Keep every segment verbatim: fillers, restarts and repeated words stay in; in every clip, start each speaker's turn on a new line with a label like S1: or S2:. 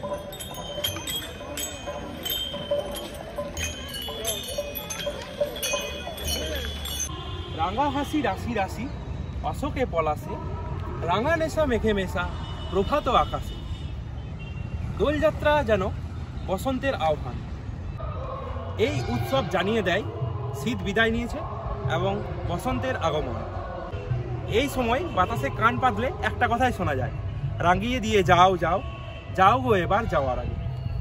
S1: রাঙা হাসি রাশি রাশি অশোকে পলাশে, রাঙা নেশা মেঘে মেশা প্রভাত আকাশে। দোলযাত্রা যেন বসন্তের আহ্বান। এই উৎসব জানিয়ে দেয় শীত বিদায় নিয়েছে এবং বসন্তের আগমন। এই সময় বাতাসে কান পাতলে একটা কথাই শোনা যায়, রাঙিয়ে দিয়ে যাও যাও যাও গো এবার যাওয়ার আগে।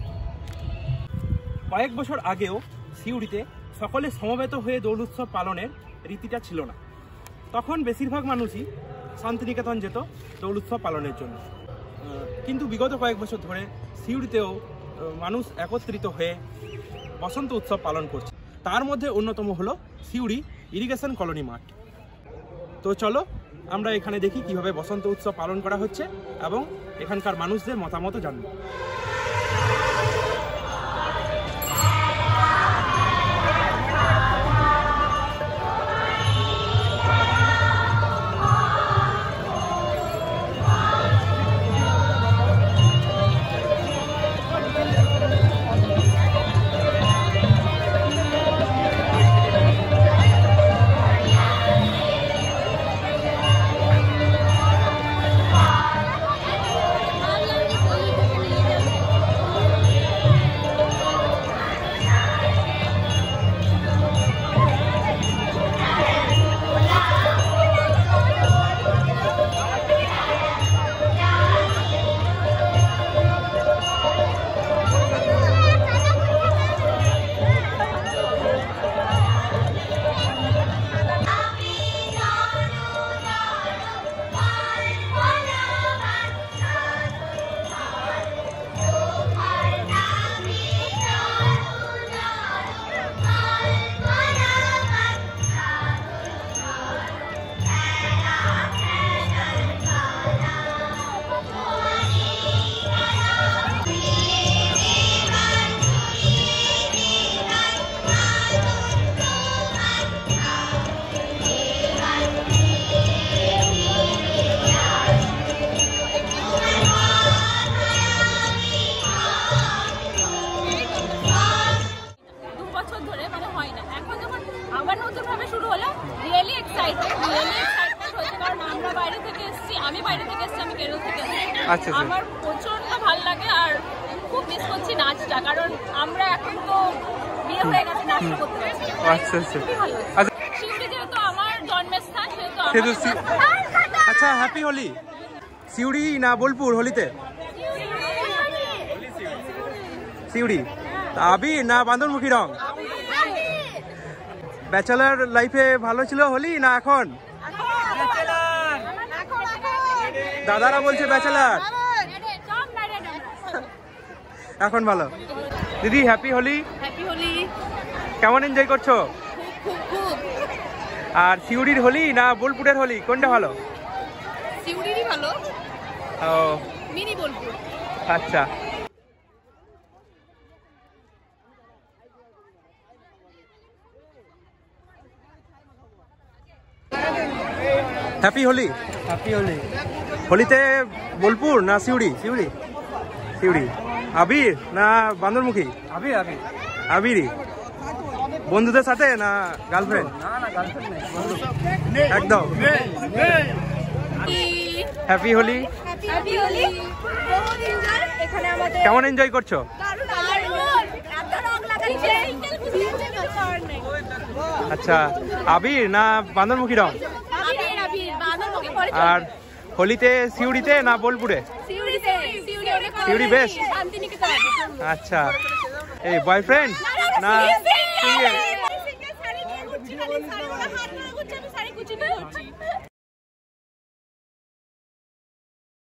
S1: কয়েক বছর আগেও সিউড়িতে সকলে সমবেত হয়ে দোল উৎসব পালনের রীতিটা ছিল না। তখন বেশিরভাগ মানুষই শান্তিনিকেতন যেত দোল উৎসব পালনের জন্য। কিন্তু বিগত কয়েক বছর ধরে সিউড়িতেও মানুষ একত্রিত হয়ে বসন্ত উৎসব পালন করছে। তার মধ্যে অন্যতম হলো সিউড়ি ইরিগেশন কলোনি মাঠ। তো চলো আমরা এখানে দেখি কিভাবে বসন্ত উৎসব পালন করা হচ্ছে এবং এখানকার মানুষদের মতামত জানবো।
S2: আচ্ছা, আমার প্রচন্ড ভালো লাগে আর খুব মিস করছি নাচটা, কারণ আমরা এখন তো বিয়ে হয়ে গেছে, নাচ করতে পারছি। আচ্ছা আচ্ছা আচ্ছা, সিউড়ি যেহেতু আমার জন্মস্থান সেহেতু।
S1: আচ্ছা, হ্যাপি হোলি। সিউড়ি না বোলপুর হোলিতে? সিউড়ি। আবির না বান্দরমুখী রং? ব্যাচেলার লাইফে ভালো ছিল হোলি না এখন? দাদারা বলছে ব্যাচেলার, এখন ভালো। দিদি হ্যাপি হোলি।
S2: হ্যাপি হোলি।
S1: কেমন এনজয় করছো?
S2: খুব।
S1: আর সিউড়ির হোলি না বোলপুরের হোলি কোনটা ভালো?
S2: সিউড়িরই ভালো।
S1: ও,
S2: মিনি বোলপুর।
S1: আচ্ছা। হ্যাপি হোলি।
S3: হ্যাপি হোলি।
S1: হোলিতে বোলপুর না সিউড়ি?
S3: সিউড়ি।
S1: সিউড়ি। আবির না বান্দরমুখী?
S3: আবির। আবির।
S1: আবিরই। বন্ধুদের সাথে না গার্লফ্রেন্ড?
S3: না না, গার্লফ্রেন্ড
S1: নেই। একদম। হ্যাপি হোলি।
S2: হ্যাপি হোলি। এখানে আমাদের
S1: কেমন এনজয় করছো? আচ্ছা, আবির না বান্দরমুখী রং? আর হোলিতে সিউড়িতে না বোলপুরে? সিউড়ি বেস্ট। আচ্ছা, এই বয়ফ্রেন্ড না সিঙ্গেল?